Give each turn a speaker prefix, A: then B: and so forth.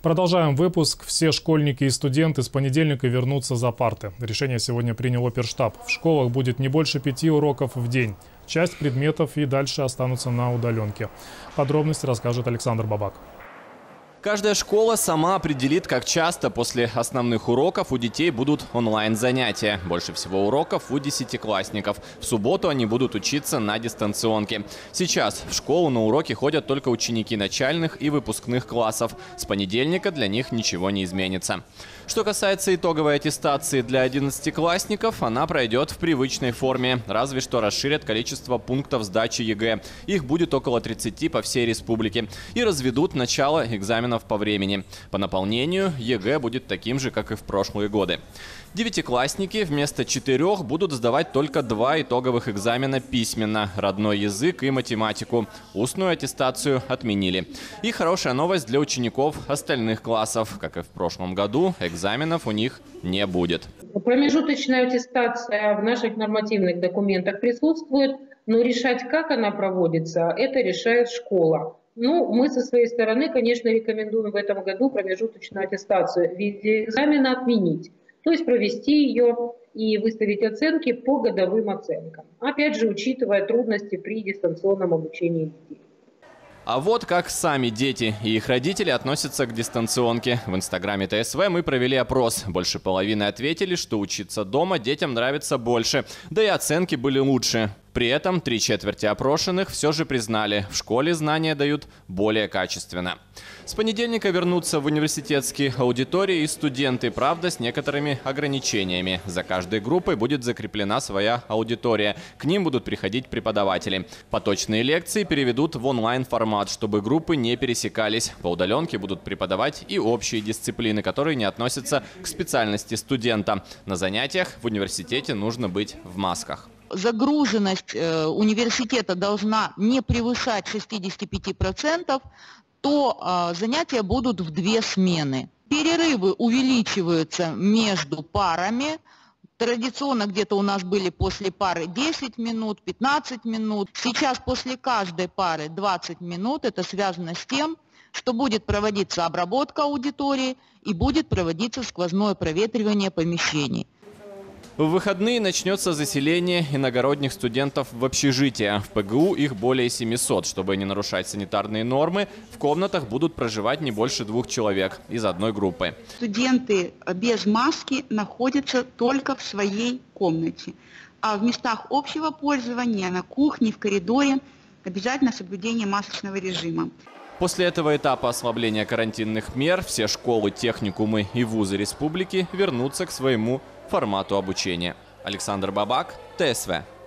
A: Продолжаем выпуск. Все школьники и студенты с понедельника вернутся за парты. Решение сегодня принял оперштаб. В школах будет не больше 5 уроков в день. Часть предметов и дальше останутся на удаленке. Подробности расскажет Александр Бабак.
B: Каждая школа сама определит, как часто после основных уроков у детей будут онлайн-занятия. Больше всего уроков у десятиклассников. В субботу они будут учиться на дистанционке. Сейчас в школу на уроки ходят только ученики начальных и выпускных классов. С понедельника для них ничего не изменится. Что касается итоговой аттестации для 11-классников, она пройдет в привычной форме. Разве что расширят количество пунктов сдачи ЕГЭ. Их будет около 30 по всей республике. И разведут начало экзаменов по времени. По наполнению ЕГЭ будет таким же, как и в прошлые годы. Девятиклассники вместо 4 будут сдавать только 2 итоговых экзамена письменно – родной язык и математику. Устную аттестацию отменили. И хорошая новость для учеников остальных классов. Как и в прошлом году, экзаменов у них не будет.
C: Промежуточная аттестация в наших нормативных документах присутствует, но решать, как она проводится, это решает школа. Мы со своей стороны, конечно, рекомендуем в этом году промежуточную аттестацию в виде экзамена отменить. То есть провести ее и выставить оценки по годовым оценкам. Опять же, учитывая трудности при дистанционном обучении детей.
B: А вот как сами дети и их родители относятся к дистанционке. В инстаграме ТСВ мы провели опрос. Больше половины ответили, что учиться дома детям нравится больше. Да и оценки были лучше. При этом 3/4 опрошенных все же признали, в школе знания дают более качественно. С понедельника вернутся в университетские аудитории и студенты, правда, с некоторыми ограничениями. За каждой группой будет закреплена своя аудитория. К ним будут приходить преподаватели. Поточные лекции переведут в онлайн-формат, чтобы группы не пересекались. По удаленке будут преподавать и общие дисциплины, которые не относятся к специальности студента. На занятиях в университете нужно быть в масках.
D: Загруженность университета должна не превышать 65%, то занятия будут в 2 смены. Перерывы увеличиваются между парами. Традиционно где-то у нас были после пары 10 минут, 15 минут. Сейчас после каждой пары 20 минут. Это связано с тем, что будет проводиться обработка аудитории и будет проводиться сквозное проветривание помещений.
B: В выходные начнется заселение иногородних студентов в общежития. В ПГУ их более 700. Чтобы не нарушать санитарные нормы, в комнатах будут проживать не больше 2 человек из одной группы.
E: Студенты без маски находятся только в своей комнате. А в местах общего пользования, на кухне, в коридоре обязательно соблюдение масочного режима.
B: После этого этапа ослабления карантинных мер все школы, техникумы и вузы республики вернутся к своему формату обучения. Александр Бабак, ТСВ.